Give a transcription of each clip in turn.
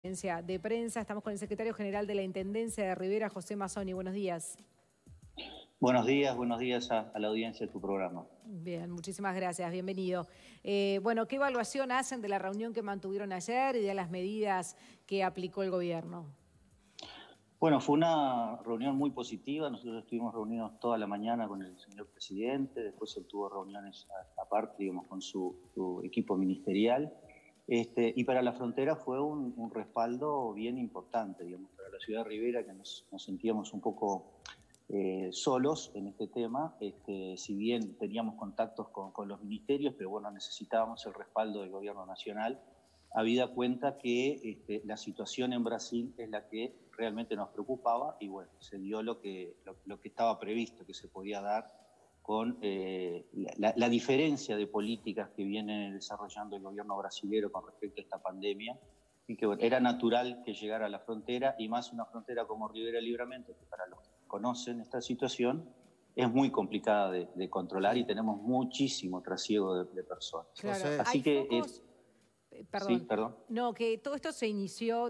De prensa. Estamos con el secretario general de la Intendencia de Rivera, José Mazzoni. Buenos días. Buenos días a la audiencia de tu programa. Bien, muchísimas gracias, bienvenido. Bueno, ¿qué evaluación hacen de la reunión que mantuvieron ayer y de las medidas que aplicó el gobierno? Bueno, fue una reunión muy positiva. Nosotros estuvimos reunidos toda la mañana con el señor presidente, después él tuvo reuniones aparte, digamos, con su equipo ministerial. Y para la frontera fue un respaldo bien importante, digamos, para la ciudad de Rivera, que nos sentíamos un poco solos en este tema, si bien teníamos contactos con los ministerios, pero bueno, necesitábamos el respaldo del gobierno nacional, habida cuenta que la situación en Brasil es la que realmente nos preocupaba y bueno, se dio lo que estaba previsto que se podía dar con la diferencia de políticas que viene desarrollando el gobierno brasilero con respecto a esta pandemia, y que bueno, era natural que llegara a la frontera, y más una frontera como Rivera Libramento, que para los que conocen esta situación es muy complicada de controlar, sí. Y tenemos muchísimo trasiego de personas. Claro, así ¿hay que focos? Perdón. Sí, perdón. No, que todo esto se inició,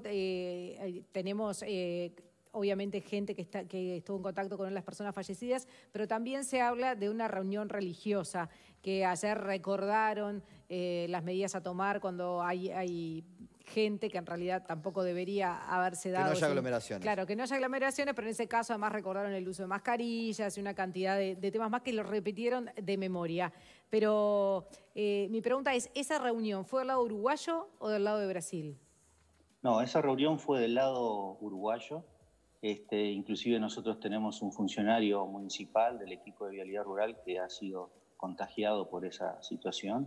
tenemos obviamente gente que estuvo en contacto con las personas fallecidas, pero también se habla de una reunión religiosa, que ayer recordaron las medidas a tomar cuando hay gente que en realidad tampoco debería haberse dado. Que no haya aglomeraciones. Claro, que no haya aglomeraciones, pero en ese caso además recordaron el uso de mascarillas y una cantidad de temas más que lo repitieron de memoria. Pero mi pregunta es, ¿esa reunión fue del lado uruguayo o del lado de Brasil? No, esa reunión fue del lado uruguayo. Inclusive nosotros tenemos un funcionario municipal del equipo de Vialidad Rural que ha sido contagiado por esa situación.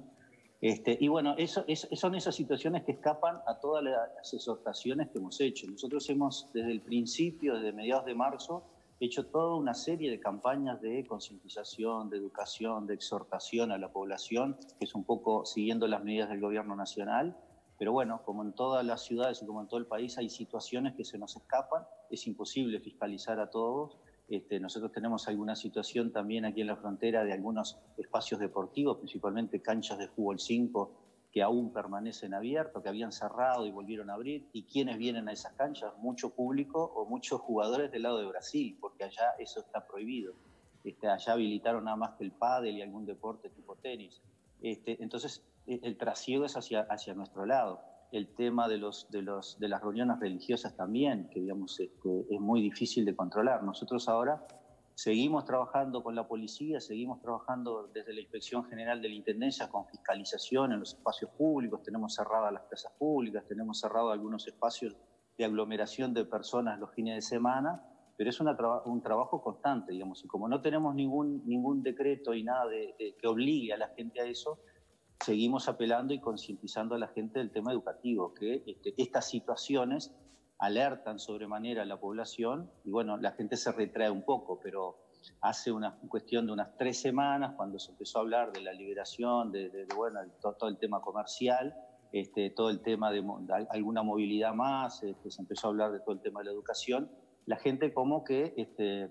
Y bueno, son esas situaciones que escapan a todas las exhortaciones que hemos hecho. Nosotros hemos, desde el principio, desde mediados de marzo, hecho toda una serie de campañas de concientización, de educación, de exhortación a la población, que es un poco siguiendo las medidas del gobierno nacional. Pero bueno, como en todas las ciudades y como en todo el país hay situaciones que se nos escapan, es imposible fiscalizar a todos. Nosotros tenemos alguna situación también aquí en la frontera de algunos espacios deportivos, principalmente canchas de fútbol 5, que aún permanecen abiertos, que habían cerrado y volvieron a abrir. ¿Y quiénes vienen a esas canchas? Mucho público o muchos jugadores del lado de Brasil, porque allá eso está prohibido. Allá habilitaron nada más que el pádel y algún deporte tipo tenis. Entonces, el trasiego es hacia nuestro lado. El tema de las reuniones religiosas también, que digamos, es muy difícil de controlar. Nosotros ahora seguimos trabajando con la policía, seguimos trabajando desde la Inspección General de la Intendencia con fiscalización en los espacios públicos, tenemos cerradas las plazas públicas, tenemos cerrados algunos espacios de aglomeración de personas los fines de semana, pero es un trabajo constante, digamos, y como no tenemos ningún decreto y nada que obligue a la gente a eso, seguimos apelando y concientizando a la gente del tema educativo, que estas situaciones alertan sobremanera a la población y bueno, la gente se retrae un poco, pero hace una cuestión de unas 3 semanas, cuando se empezó a hablar de la liberación, bueno, todo el tema comercial, todo el tema de alguna movilidad más, se empezó a hablar de todo el tema de la educación, la gente como que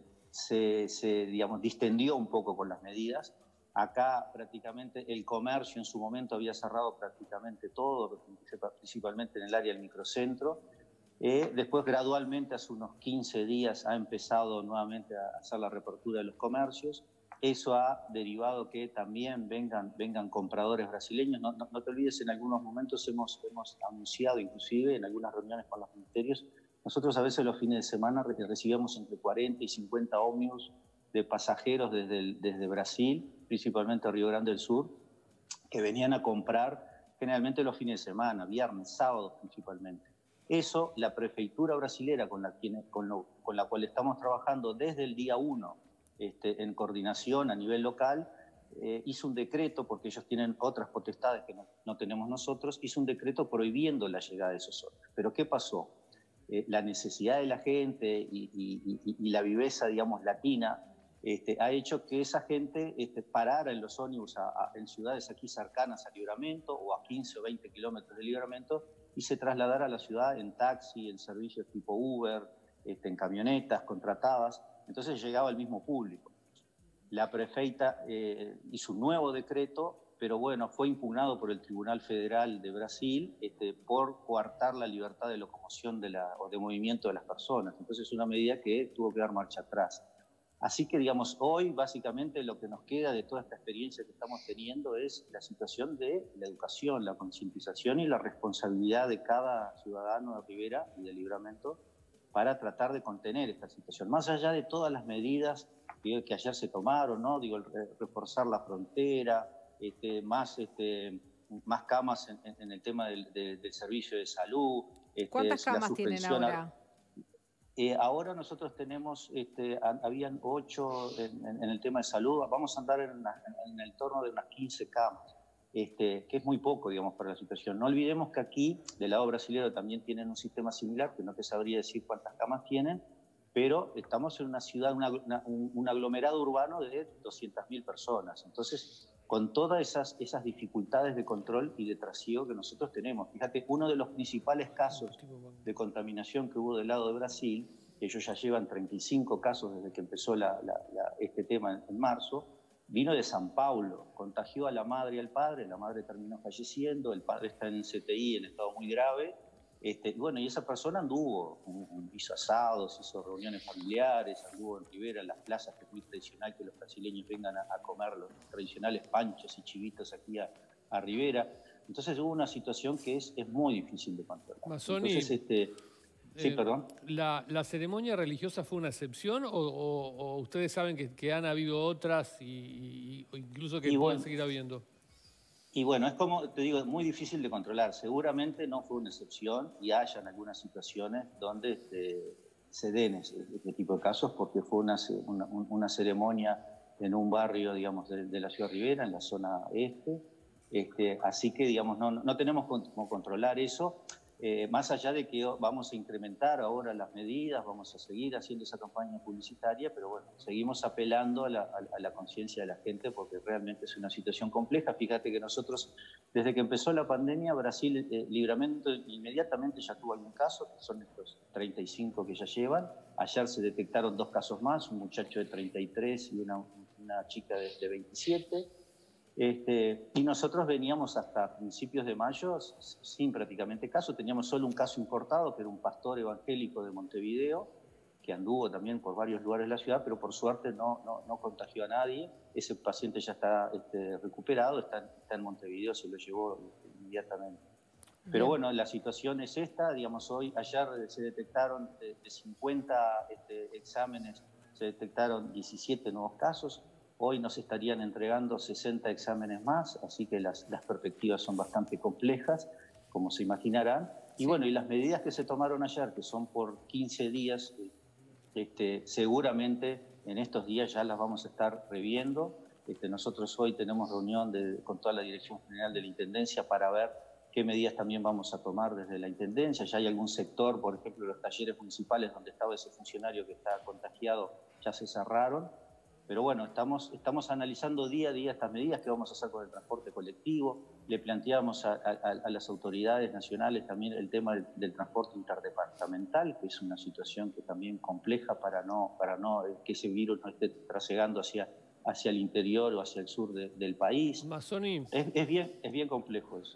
se digamos, distendió un poco con las medidas. Acá prácticamente el comercio en su momento había cerrado prácticamente todo, principalmente en el área del microcentro. Después gradualmente hace unos 15 días ha empezado nuevamente a hacer la reapertura de los comercios. Eso ha derivado que también vengan compradores brasileños. No te olvides, en algunos momentos hemos anunciado, inclusive en algunas reuniones con los ministerios, nosotros a veces los fines de semana recibíamos entre 40 y 50 ómnibus de pasajeros desde Brasil, principalmente Río Grande del Sur, que venían a comprar generalmente los fines de semana, viernes, sábados principalmente. Eso, la prefeitura brasilera con la cual estamos trabajando desde el día 1 en coordinación a nivel local, hizo un decreto, porque ellos tienen otras potestades que no tenemos nosotros, hizo un decreto prohibiendo la llegada de esos ómnibus. ¿Pero qué pasó? La necesidad de la gente y la viveza, digamos, latina, ha hecho que esa gente parara en los ómnibus en ciudades aquí cercanas a Libramento o a 15 o 20 kilómetros de Libramento y se trasladara a la ciudad en taxi, en servicios tipo Uber, en camionetas contratadas. Entonces llegaba el mismo público. La prefeita hizo un nuevo decreto, pero bueno, fue impugnado por el Tribunal Federal de Brasil por coartar la libertad de locomoción o de movimiento de las personas. Entonces es una medida que tuvo que dar marcha atrás. Así que, digamos, hoy básicamente lo que nos queda de toda esta experiencia que estamos teniendo es la situación de la educación, la concientización y la responsabilidad de cada ciudadano de Rivera y de Livramento para tratar de contener esta situación. Más allá de todas las medidas que ayer se tomaron, ¿no? Digo, reforzar la frontera, más camas en el tema del servicio de salud. ¿Cuántas camas tienen ahora? Ahora nosotros tenemos, habían 8 en el tema de salud, vamos a andar en el torno de unas 15 camas, que es muy poco, digamos, para la situación. No olvidemos que aquí, del lado brasileño, también tienen un sistema similar, que no te sabría decir cuántas camas tienen, pero estamos en una ciudad, un aglomerado urbano de 200.000 personas. Entonces, con todas esas dificultades de control y de trasiego que nosotros tenemos. Fíjate, uno de los principales casos de contaminación que hubo del lado de Brasil, que ellos ya llevan 35 casos desde que empezó este tema en marzo, vino de San Paulo, contagió a la madre y al padre, la madre terminó falleciendo, el padre está en CTI en estado muy grave. Bueno, y esa persona anduvo, hizo asados, hizo reuniones familiares, anduvo en Rivera, en las plazas, que es muy tradicional que los brasileños vengan a comer los tradicionales panchos y chivitos aquí a Rivera. Entonces hubo una situación que es muy difícil de controlar. Mazzoni, entonces, sí, perdón. ¿La ceremonia religiosa fue una excepción o ustedes saben que han habido otras o incluso que pueden seguir habiendo? Y bueno, es como te digo, es muy difícil de controlar. Seguramente no fue una excepción y hayan algunas situaciones donde se den este tipo de casos, porque fue una ceremonia en un barrio, digamos, de la ciudad de Rivera, en la zona este. Así que, digamos, no tenemos cómo controlar eso. Más allá de que vamos a incrementar ahora las medidas, vamos a seguir haciendo esa campaña publicitaria, pero bueno, seguimos apelando a la conciencia de la gente porque realmente es una situación compleja. Fíjate que nosotros, desde que empezó la pandemia, Brasil, Livramento inmediatamente ya tuvo algún caso, que son estos 35 que ya llevan. Ayer se detectaron 2 casos más, un muchacho de 33 y una chica de 27. Y nosotros veníamos hasta principios de mayo sin prácticamente caso. Teníamos solo un caso importado, que era un pastor evangélico de Montevideo, que anduvo también por varios lugares de la ciudad, pero por suerte no contagió a nadie. Ese paciente ya está recuperado, está en Montevideo, se lo llevó inmediatamente. Pero bueno, la situación es esta, digamos, ayer se detectaron de 50 exámenes, se detectaron 17 nuevos casos. Hoy nos estarían entregando 60 exámenes más, así que las perspectivas son bastante complejas, como se imaginarán. Y bueno, y las medidas que se tomaron ayer, que son por 15 días, seguramente en estos días ya las vamos a estar reviendo. Nosotros hoy tenemos reunión con toda la Dirección General de la Intendencia para ver qué medidas también vamos a tomar desde la Intendencia. Ya hay algún sector, por ejemplo, los talleres municipales donde estaba ese funcionario que está contagiado, ya se cerraron. Pero bueno, estamos analizando día a día estas medidas que vamos a hacer con el transporte colectivo. Le planteamos a las autoridades nacionales también el tema del transporte interdepartamental, que es una situación que también compleja para no que ese virus no esté trasegando hacia el interior o hacia el sur del país. Mazzoni, es bien complejo eso.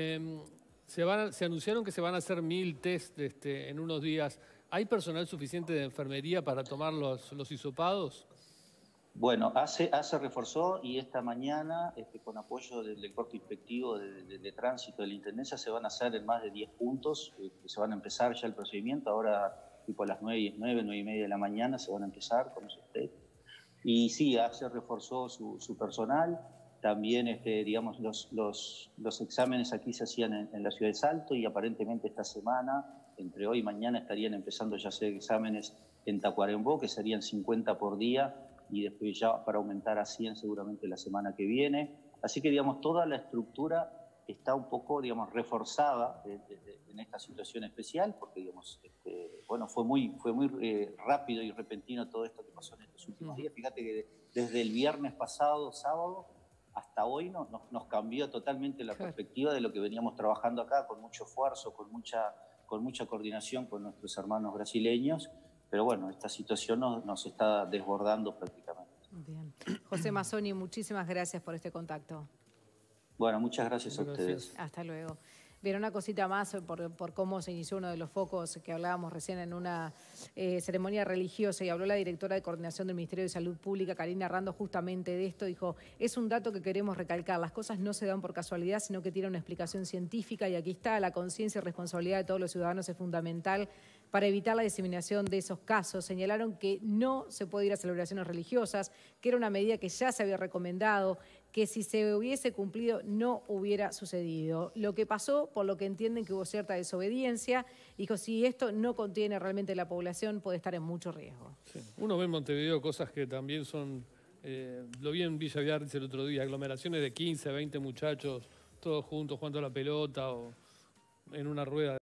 Se anunciaron que se van a hacer 1000 test en unos días. ¿Hay personal suficiente de enfermería para tomar los hisopados? Bueno, ACE reforzó y esta mañana, con apoyo del Cuerpo Inspectivo de Tránsito de la Intendencia, se van a hacer en más de 10 puntos, se van a empezar ya el procedimiento, ahora tipo a las 9:30 de la mañana se van a empezar con esos test. Y sí, ACE reforzó su personal, también digamos, los exámenes aquí se hacían en la ciudad de Salto y aparentemente esta semana, entre hoy y mañana, estarían empezando ya a hacer exámenes en Tacuarembó, que serían 50 por día, y después ya para aumentar a 100 seguramente la semana que viene. Así que, digamos, toda la estructura está un poco, digamos, reforzada en esta situación especial, porque, digamos, bueno, fue muy rápido y repentino todo esto que pasó en estos últimos días. Fíjate que desde el viernes pasado, sábado, hasta hoy nos cambió totalmente la perspectiva de lo que veníamos trabajando acá, con mucho esfuerzo, con mucha coordinación con nuestros hermanos brasileños. Pero bueno, esta situación nos está desbordando prácticamente. Bien. José Mazzoni, muchísimas gracias por este contacto. Bueno, muchas gracias a ustedes. Hasta luego. Bien, una cosita más por cómo se inició uno de los focos que hablábamos recién en una ceremonia religiosa, y habló la directora de coordinación del Ministerio de Salud Pública, Karina Rando, justamente de esto. Dijo, es un dato que queremos recalcar, las cosas no se dan por casualidad, sino que tienen una explicación científica, y aquí está, la conciencia y responsabilidad de todos los ciudadanos es fundamental para evitar la diseminación de esos casos. Señalaron que no se puede ir a celebraciones religiosas, que era una medida que ya se había recomendado, que si se hubiese cumplido no hubiera sucedido. Lo que pasó, por lo que entienden que hubo cierta desobediencia, dijo, si esto no contiene realmente la población, puede estar en mucho riesgo. Sí. Uno ve en Montevideo cosas que también son, lo vi en Villa Biarritz el otro día, aglomeraciones de 15, 20 muchachos, todos juntos jugando a la pelota o en una rueda.